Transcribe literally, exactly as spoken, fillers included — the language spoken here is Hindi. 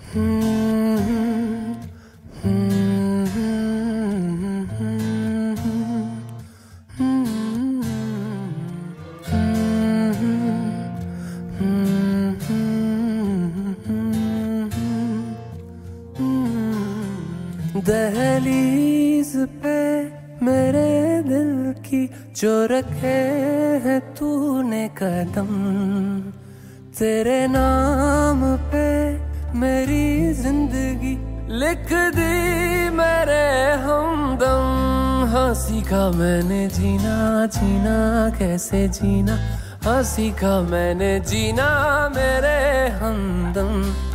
दहलीज पे मेरे दिल की जो रखे है तूने कदम, तेरे नाम पे मेरी जिंदगी लिख दी मेरे हमदम। हाँ सीखा मैंने जीना जीना कैसे जीना, हाँ सीखा मैंने जीना मेरे हमदम।